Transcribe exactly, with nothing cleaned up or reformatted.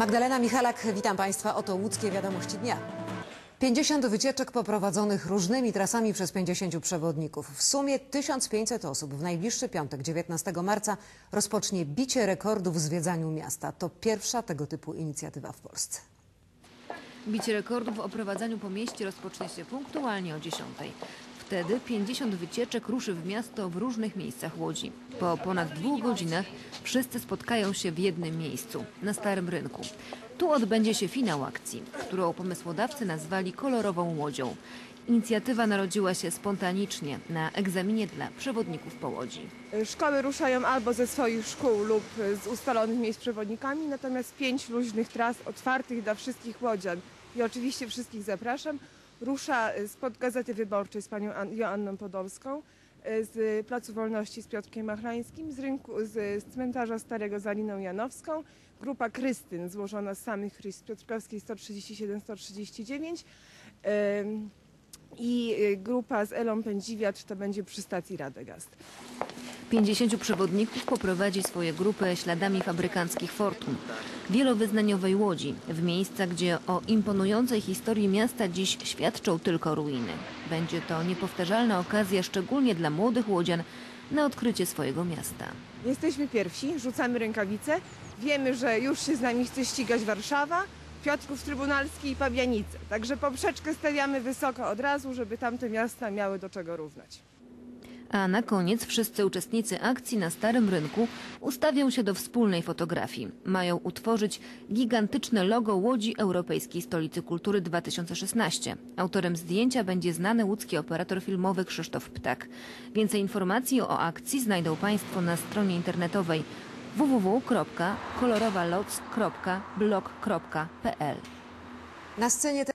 Magdalena Michalak, witam Państwa. Oto łódzkie wiadomości dnia. pięćdziesiąt wycieczek poprowadzonych różnymi trasami przez pięćdziesięciu przewodników. W sumie tysiąc pięćset osób w najbliższy piątek, dziewiętnastego marca, rozpocznie bicie rekordów w zwiedzaniu miasta. To pierwsza tego typu inicjatywa w Polsce. Bicie rekordów w oprowadzaniu po mieście rozpocznie się punktualnie o dziesiątej. Wtedy pięćdziesiąt wycieczek ruszy w miasto w różnych miejscach Łodzi. Po ponad dwóch godzinach wszyscy spotkają się w jednym miejscu, na Starym Rynku. Tu odbędzie się finał akcji, którą pomysłodawcy nazwali kolorową łodzią. Inicjatywa narodziła się spontanicznie na egzaminie dla przewodników po Łodzi. Szkoły ruszają albo ze swoich szkół lub z ustalonych miejsc przewodnikami, natomiast pięć luźnych tras otwartych dla wszystkich łodzian i oczywiście wszystkich zapraszam. Rusza spod Gazety Wyborczej z panią Joanną Podolską, z Placu Wolności z Piotrkiem Machlańskim, z, rynku, z cmentarza Starego z Aliną Janowską, grupa Krystyn złożona z samych Chryst z Piotrkowskiej sto trzydzieści siedem sto trzydzieści dziewięć i grupa z Elą Pędziwiacz, to będzie przy stacji Radegast. pięćdziesięciu przewodników poprowadzi swoje grupy śladami fabrykanckich fortun, wielowyznaniowej Łodzi, w miejsca, gdzie o imponującej historii miasta dziś świadczą tylko ruiny. Będzie to niepowtarzalna okazja, szczególnie dla młodych łodzian, na odkrycie swojego miasta. Jesteśmy pierwsi, rzucamy rękawice. Wiemy, że już się z nami chce ścigać Warszawa, Piotrków Trybunalski i Pabianice. Także poprzeczkę stawiamy wysoko od razu, żeby tamte miasta miały do czego równać. A na koniec wszyscy uczestnicy akcji na Starym Rynku ustawią się do wspólnej fotografii. Mają utworzyć gigantyczne logo Łodzi Europejskiej Stolicy Kultury dwa tysiące szesnaście. Autorem zdjęcia będzie znany łódzki operator filmowy Krzysztof Ptak. Więcej informacji o akcji znajdą Państwo na stronie internetowej w w w kropka kolorowaloc kropka blog kropka p l. Na scenie